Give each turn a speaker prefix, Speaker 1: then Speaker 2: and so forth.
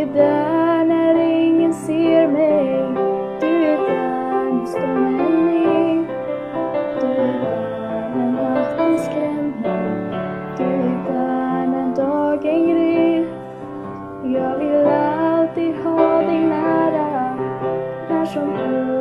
Speaker 1: är där när ingen ser mig. Du är där när stormen är. Du är där när natten skrämmer. Du är där när dagen gryr. Jag vill alltid ha dig nära, när som